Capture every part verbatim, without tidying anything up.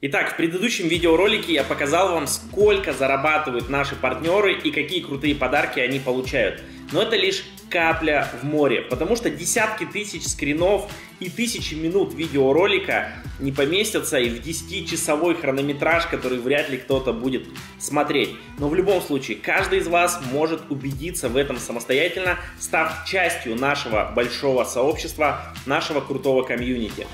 Итак, в предыдущем видеоролике я показал вам, сколько зарабатывают наши партнеры и какие крутые подарки они получают. Но это лишь капля в море, потому что десятки тысяч скринов и тысячи минут видеоролика не поместятся и в десятичасовой хронометраж, который вряд ли кто-то будет смотреть. Но в любом случае, каждый из вас может убедиться в этом самостоятельно, став частью нашего большого сообщества, нашего крутого комьюнити.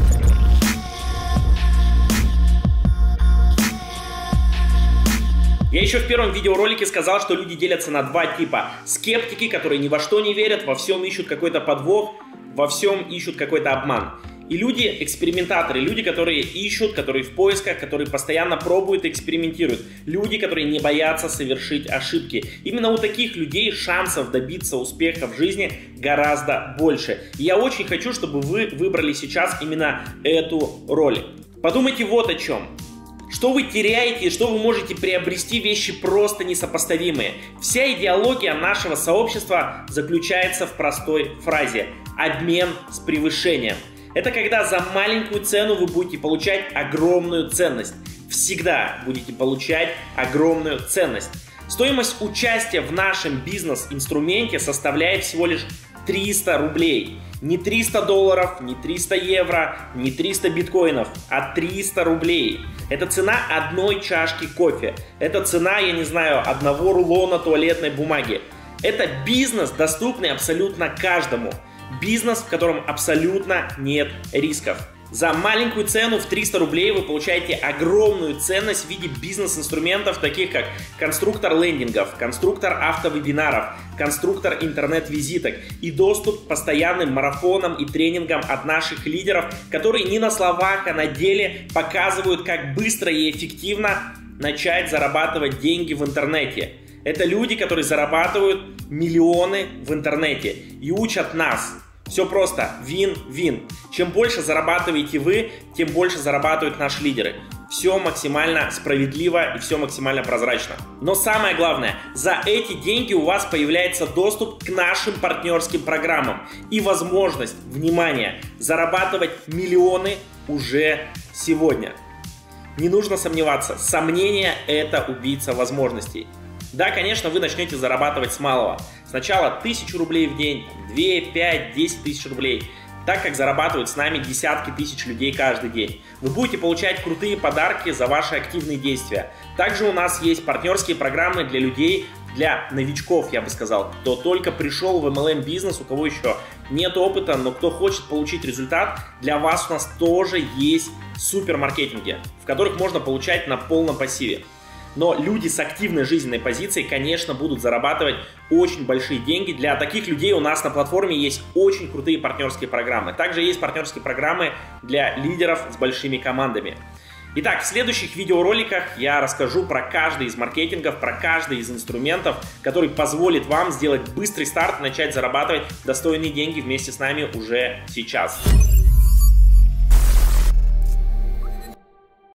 Я еще в первом видеоролике сказал, что люди делятся на два типа. Скептики, которые ни во что не верят, во всем ищут какой-то подвох, во всем ищут какой-то обман. И люди, экспериментаторы, люди, которые ищут, которые в поисках, которые постоянно пробуют и экспериментируют. Люди, которые не боятся совершить ошибки. Именно у таких людей шансов добиться успеха в жизни гораздо больше. И я очень хочу, чтобы вы выбрали сейчас именно эту роль. Подумайте вот о чем. Что вы теряете и что вы можете приобрести, вещи просто несопоставимые. Вся идеология нашего сообщества заключается в простой фразе: обмен с превышением. Это когда за маленькую цену вы будете получать огромную ценность. Всегда будете получать огромную ценность. Стоимость участия в нашем бизнес-инструменте составляет всего лишь триста рублей. Не триста долларов, не триста евро, не триста биткоинов, а триста рублей. Это цена одной чашки кофе. Это цена, я не знаю, одного рулона туалетной бумаги. Это бизнес, доступный абсолютно каждому. Бизнес, в котором абсолютно нет рисков. За маленькую цену в триста рублей вы получаете огромную ценность в виде бизнес-инструментов, таких как конструктор лендингов, конструктор автовебинаров, конструктор интернет-визиток и доступ к постоянным марафонам и тренингам от наших лидеров, которые не на словах, а на деле показывают, как быстро и эффективно начать зарабатывать деньги в интернете. Это люди, которые зарабатывают миллионы в интернете и учат нас. Все просто, вин-вин. Чем больше зарабатываете вы, тем больше зарабатывают наши лидеры. Все максимально справедливо и все максимально прозрачно. Но самое главное, за эти деньги у вас появляется доступ к нашим партнерским программам и возможность, внимание, зарабатывать миллионы уже сегодня. Не нужно сомневаться, сомнение – это убийца возможностей. Да, конечно, вы начнете зарабатывать с малого. Сначала тысячу рублей в день, две, пять, десять тысяч рублей. Так как зарабатывают с нами десятки тысяч людей каждый день. Вы будете получать крутые подарки за ваши активные действия. Также у нас есть партнерские программы для людей, для новичков, я бы сказал, кто только пришел в эм эл эм-бизнес, у кого еще нет опыта, но кто хочет получить результат. Для вас у нас тоже есть супермаркетинги, в которых можно получать на полном пассиве. Но люди с активной жизненной позицией, конечно, будут зарабатывать очень большие деньги. Для таких людей у нас на платформе есть очень крутые партнерские программы. Также есть партнерские программы для лидеров с большими командами. Итак, в следующих видеороликах я расскажу про каждый из маркетингов, про каждый из инструментов, который позволит вам сделать быстрый старт и начать зарабатывать достойные деньги вместе с нами уже сейчас.